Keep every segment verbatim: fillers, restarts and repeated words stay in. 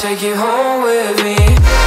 take you home with me.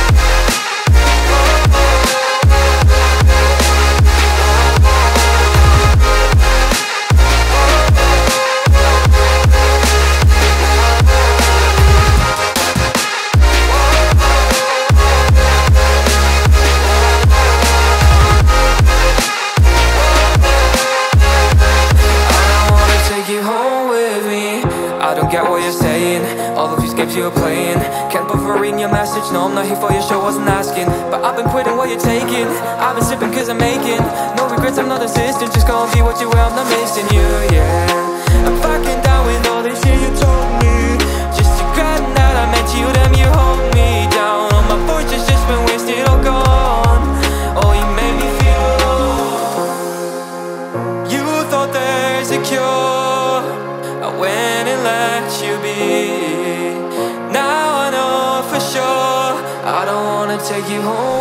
You're playing, can't bother reading your message. No, I'm not here for your show, wasn't asking. But I've been quitting what you're taking. I've been sipping cause I'm making no regrets, I'm not assistant. Just gonna be what you were, I'm not missing you, yeah. I'm fucking down with all this shit you told me. Just to granted that I met you, damn you hold me down. All my fortune's just been wasted or gone. Oh, you made me feel alone. You thought there's a cure, I went and let you be. Now I know for sure I don't wanna take you home.